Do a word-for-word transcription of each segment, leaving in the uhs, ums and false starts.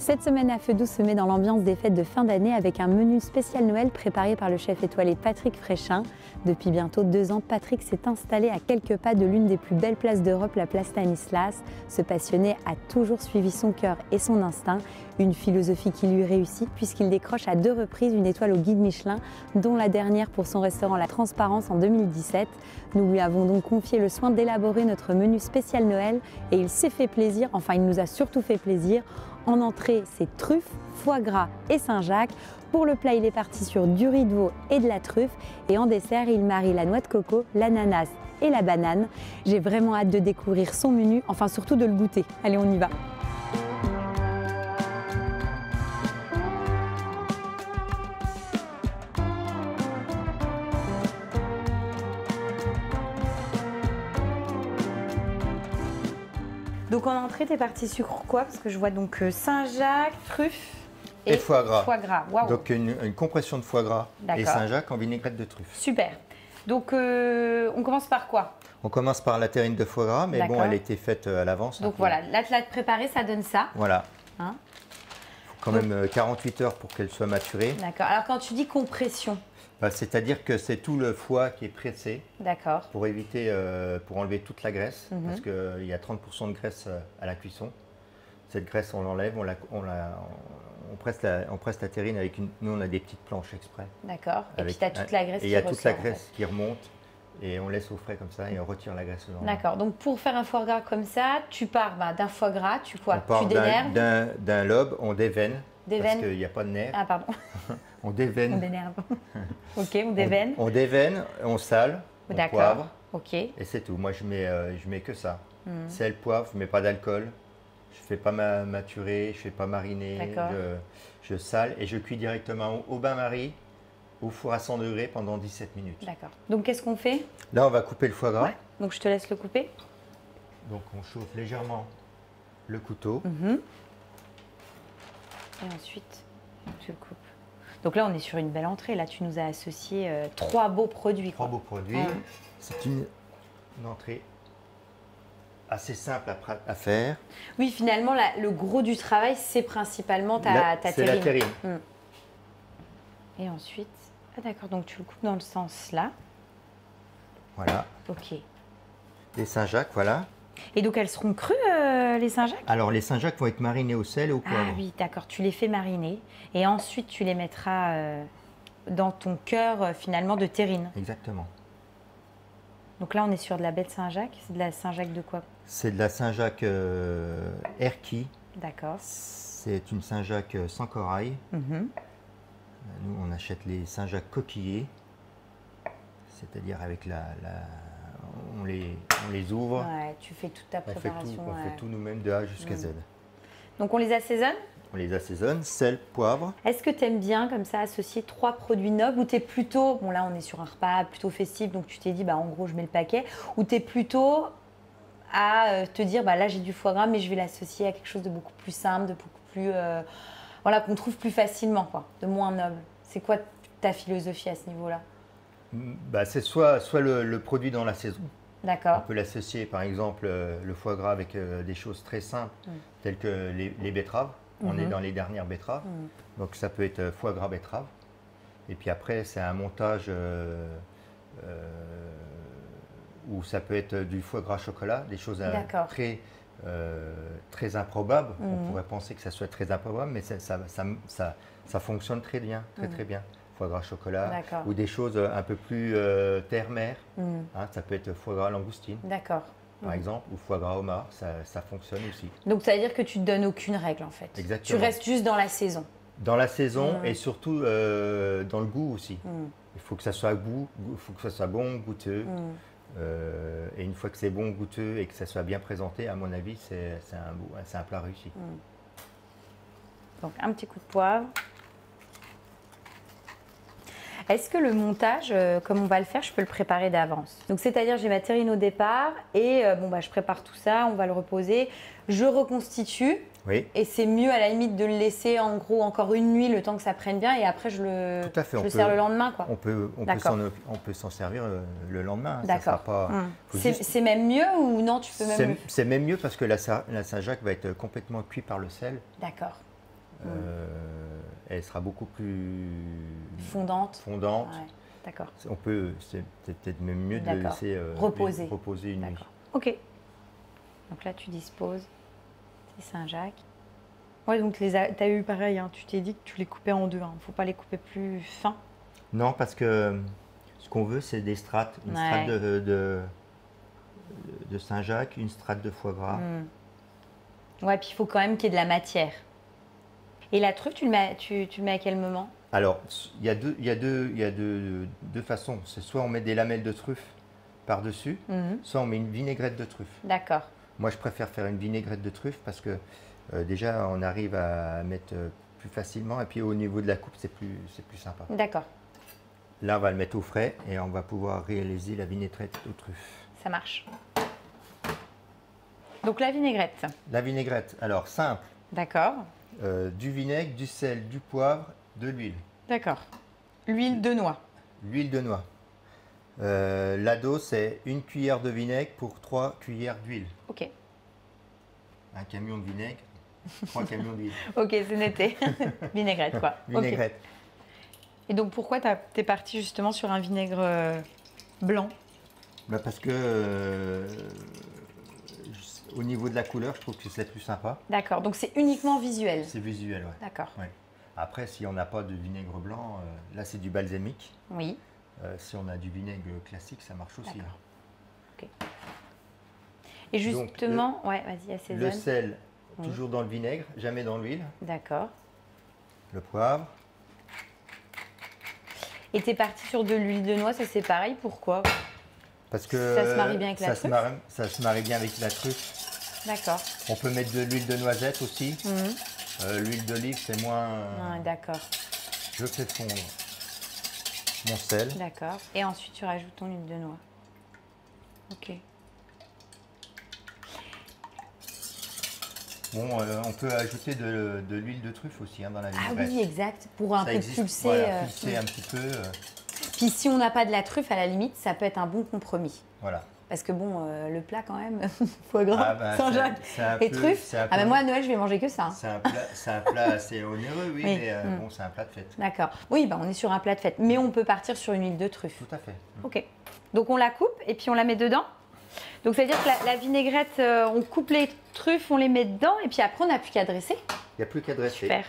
Cette semaine à feu doux se met dans l'ambiance des fêtes de fin d'année avec un menu spécial Noël préparé par le chef étoilé Patrick Fréchin. Depuis bientôt deux ans, Patrick s'est installé à quelques pas de l'une des plus belles places d'Europe, la place Stanislas. Ce passionné a toujours suivi son cœur et son instinct, une philosophie qui lui réussit puisqu'il décroche à deux reprises une étoile au guide Michelin, dont la dernière pour son restaurant La Transparence en deux mille dix-sept. Nous lui avons donc confié le soin d'élaborer notre menu spécial Noël et il s'est fait plaisir, enfin il nous a surtout fait plaisir. En entrée, c'est truffes, foie gras et Saint-Jacques. Pour le plat, il est parti sur du riz de veau et de la truffe. Et en dessert, il marie la noix de coco, l'ananas et la banane. J'ai vraiment hâte de découvrir son menu, enfin surtout de le goûter. Allez, on y va. Donc en entrée, tu es parti sur quoi? Parce que je vois donc Saint-Jacques, truffe et, et foie gras. Foie gras. Wow. Donc une, une compression de foie gras et Saint-Jacques en vinaigrette de truffe. Super. Donc euh, on commence par quoi? On commence par la terrine de foie gras, mais bon, elle a été faite à l'avance. Donc voilà, là tu l'as préparée, ça donne ça. Voilà. Hein? Il faut quand Donc, même quarante-huit heures pour qu'elle soit maturée. D'accord. Alors quand tu dis compression, bah, c'est-à-dire que c'est tout le foie qui est pressé. D'accord. Pour éviter, euh, pour enlever toute la graisse, mm-hmm. parce qu'il euh, y a trente pour cent de graisse à la cuisson. Cette graisse, on l'enlève, on, la, on, la, on, presse la, on presse la terrine avec une. Nous, on a des petites planches exprès. D'accord. Et puis tu as toute la graisse et qui il y a ressort, toute la graisse en fait. qui remonte et on laisse au frais comme ça et on retire la graisse. D'accord. Donc pour faire un foie gras comme ça, tu pars bah, d'un foie gras, tu quoi? On part Tu dénerves d'un lobe, on déveine. Déveine. Parce qu'il n'y a pas de nerf. Ah pardon. On déveine. On dénerve. Ok, on déveine. On, on déveine, on sale, on poivre. Ok. Et c'est tout. Moi, je mets, euh, je mets que ça. Mm. Sel, poivre, je ne mets pas d'alcool. Je ne fais pas ma maturer, je ne fais pas mariner. Je, je sale et je cuis directement au, au bain-marie, au four à cent degrés pendant dix-sept minutes. D'accord. Donc, qu'est-ce qu'on fait? Là, on va couper le foie gras. Ouais. Donc, je te laisse le couper. Donc, on chauffe légèrement le couteau. Mm-hmm. Et ensuite, tu le coupes. Donc là, on est sur une belle entrée. Là, tu nous as associé euh, trois beaux produits. Trois quoi. beaux produits. Ah. C'est une, une entrée assez simple à, à faire. Oui, finalement, la, le gros du travail, c'est principalement ta, la, ta terrine. terrine. La terrine. Mm. Et ensuite, ah d'accord, donc tu le coupes dans le sens là. Voilà. Ok. Les Saint-Jacques, voilà. Et donc, elles seront crues, euh, les Saint-Jacques? Alors, les Saint-Jacques vont être marinés au sel et au poivre. Ah oui, d'accord. Tu les fais mariner. Et ensuite, tu les mettras euh, dans ton cœur, euh, finalement, de terrine. Exactement. Donc là, on est sur de la belle Saint-Jacques. C'est de la Saint-Jacques de quoi? C'est de la Saint-Jacques euh, Erquy. D'accord. C'est une Saint-Jacques sans corail. Mm-hmm. Nous, on achète les Saint-Jacques coquillés. C'est-à-dire avec la... la On les, on les ouvre. Ouais, tu fais toute ta préparation. On fait tout, on ouais. fait tout nous-mêmes de A jusqu'à mmh. Z. Donc on les assaisonne? On les assaisonne, sel, poivre. Est-ce que tu aimes bien comme ça associer trois produits nobles ou tu es plutôt, bon là on est sur un repas plutôt festif donc tu t'es dit bah en gros je mets le paquet, ou tu es plutôt à te dire bah là j'ai du foie gras mais je vais l'associer à quelque chose de beaucoup plus simple, de beaucoup plus, euh, voilà, qu'on trouve plus facilement quoi, de moins noble. C'est quoi ta philosophie à ce niveau-là? Bah, c'est soit, soit le, le produit dans la saison. D'accord. On peut l'associer par exemple euh, le foie gras avec euh, des choses très simples mm. telles que les, les betteraves. Mm-hmm. On est dans les dernières betteraves. Mm. Donc ça peut être foie gras betterave. Et puis après c'est un montage euh, euh, où ça peut être du foie gras chocolat, des choses euh, très, euh, très improbables. Mm. On pourrait penser que ça soit très improbable, mais ça, ça, ça, ça, ça fonctionne très bien, très mm. très bien. Foie gras chocolat, ou des choses un peu plus euh, terre-mer. Mm. Hein, ça peut être foie gras langoustine, par mm. exemple, ou foie gras homard, ça, ça fonctionne aussi. Donc ça veut dire que tu ne te donnes aucune règle en fait. Exactement. Tu restes juste dans la saison. Dans la saison mm. et surtout euh, dans le goût aussi. Mm. Il faut que ça soit goût, il faut que ça soit bon, goûteux. Mm. Euh, et une fois que c'est bon, goûteux et que ça soit bien présenté, à mon avis, c'est un, un plat réussi. Mm. Donc un petit coup de poivre. Est-ce que le montage, euh, comme on va le faire, je peux le préparer d'avance? Donc c'est-à-dire j'ai ma terrine au départ et euh, bon bah je prépare tout ça, on va le reposer, je reconstitue. Oui. Et c'est mieux à la limite de le laisser en gros encore une nuit le temps que ça prenne bien et après je le, Tout à fait. je on le peut, sers le lendemain quoi. On peut, on peut s'en on peut s'en servir euh, le lendemain. D'accord. Hum. C'est juste... même mieux ou non tu peux même. C'est même mieux parce que la, la Saint-Jacques va être complètement cuit par le sel. D'accord. euh, elle sera beaucoup plus fondante. fondante. Ouais, d'accord. On peut, c'est peut-être même mieux de le laisser euh, reposer. reposer une nuit. Ok. Donc là, tu disposes tes Saint-Jacques. Ouais, donc tu as eu pareil, hein, tu t'es dit que tu les coupais en deux. Il hein. ne faut pas les couper plus fins. Non, parce que ce qu'on veut, c'est des strates. Une ouais. strate de, de, de Saint-Jacques, une strate de foie gras. Mm. Ouais, puis il faut quand même qu'il y ait de la matière. Et la truffe, tu le mets, tu, tu le mets à quel moment? Alors, il y a deux, il y a deux, il y a deux, deux façons. C'est soit on met des lamelles de truffe par-dessus, mm-hmm. soit on met une vinaigrette de truffe. D'accord. Moi, je préfère faire une vinaigrette de truffe parce que euh, déjà, on arrive à mettre euh, plus facilement. Et puis, au niveau de la coupe, c'est plus, c'est plus sympa. D'accord. Là, on va le mettre au frais et on va pouvoir réaliser la vinaigrette aux truffes. Ça marche. Donc, la vinaigrette. La vinaigrette, alors simple. D'accord. Euh, du vinaigre, du sel, du poivre, de l'huile. D'accord. L'huile de noix. L'huile de noix. Euh, la dose, c'est une cuillère de vinaigre pour trois cuillères d'huile. Ok. Un camion de vinaigre, trois camions d'huile. Ok, c'est noté. Vinaigrette, quoi. Vinaigrette. Okay. Et donc, pourquoi tu es parti justement sur un vinaigre euh, blanc? Bah parce que euh, au niveau de la couleur, je trouve que c'est plus sympa. D'accord, donc c'est uniquement visuel. C'est visuel, oui. D'accord. Ouais. Après, si on n'a pas de vinaigre blanc, euh, là c'est du balsamique. Oui. Euh, si on a du vinaigre classique, ça marche aussi. Hein. Ok. Et justement, donc, le, ouais, vas-y, assaisonne. Le sel, oui. Toujours dans le vinaigre, jamais dans l'huile. D'accord. Le poivre. Et tu es parti sur de l'huile de noix, ça c'est pareil, pourquoi? Parce que ça se marie bien avec la ça truffe. Se marie, ça se marie bien avec la truffe. D'accord. On peut mettre de l'huile de noisette aussi. Mmh. Euh, l'huile d'olive, c'est moins... Ah, d'accord. Je fais fondre mon sel. D'accord. Et ensuite, tu rajoutes ton huile de noix. Ok. Bon, euh, on peut ajouter de, de l'huile de truffe aussi hein, dans la vinaigrette. Ah oui, exact. Pour un ça peu existe, pulser. Voilà, euh... pulser un petit peu. Euh... Puis si on n'a pas de la truffe, à la limite, ça peut être un bon compromis. Voilà. Parce que bon, euh, le plat quand même, foie gras, ah bah, Saint-Jacques et peu, truffes. Ah ben moi à Noël, je vais manger que ça. C'est un plat, un plat assez onéreux, oui, oui. mais euh, mmh. bon, c'est un plat de fête. D'accord. Oui, bah, on est sur un plat de fête, mais on peut partir sur une huile de truffe. Tout à fait. Mmh. Ok. Donc on la coupe et puis on la met dedans. Donc ça veut dire que la, la vinaigrette, euh, on coupe les truffes, on les met dedans et puis après on n'a plus qu'à dresser. Il n'y a plus qu'à dresser. Super.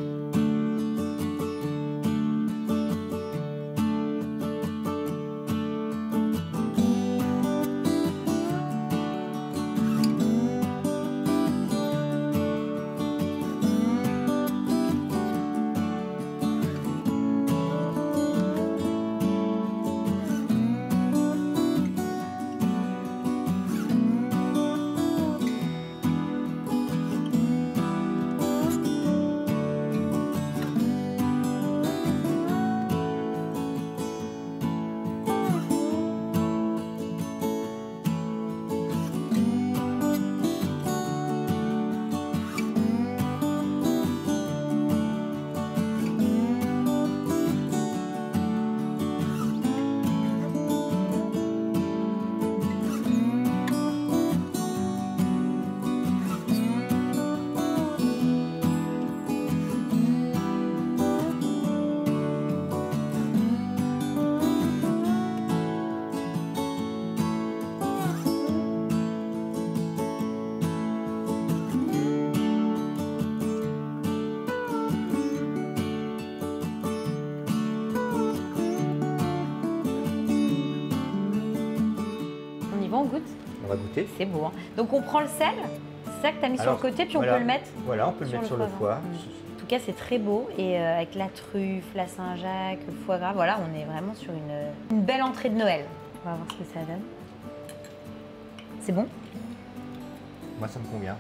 On goûte. On va goûter. C'est beau. Hein. Donc on prend le sel, c'est ça que tu as mis Alors, sur le côté, puis on voilà, peut le mettre Voilà, on peut le mettre sur le foie. Mmh. En tout cas, c'est très beau. Et euh, avec la truffe, la Saint-Jacques, le foie gras, voilà, on est vraiment sur une, une belle entrée de Noël. On va voir ce que ça donne. C'est bon? Moi, ça me convient.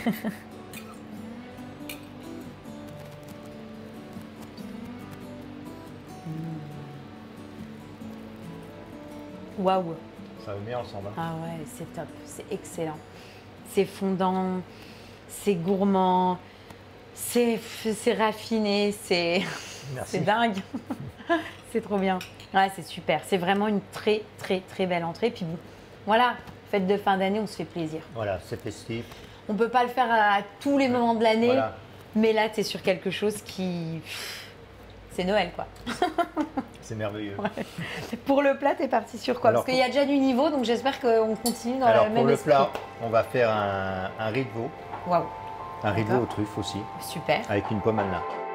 Waouh! Wow. Ça va bien ensemble. Hein. Ah ouais, c'est top, c'est excellent. C'est fondant, c'est gourmand, c'est raffiné, c'est dingue. C'est trop bien. Ouais, c'est super. C'est vraiment une très, très, très belle entrée. Puis bon, voilà, fête de fin d'année, on se fait plaisir. Voilà, c'est festif. On ne peut pas le faire à tous les moments de l'année. Voilà. Mais là, tu es sur quelque chose qui... C'est Noël, quoi. C'est merveilleux. Ouais. Pour le plat, tu es parti sur quoi? Alors, parce qu'il y a déjà du niveau, donc j'espère qu'on continue dans alors, la même pour le esprit. plat, on va faire un, un riz de veau. Waouh. Un riz de veau aux truffes aussi. Super. Avec une pomme à la.